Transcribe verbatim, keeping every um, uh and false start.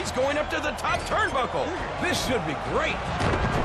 He's going up to the top turnbuckle. This should be great.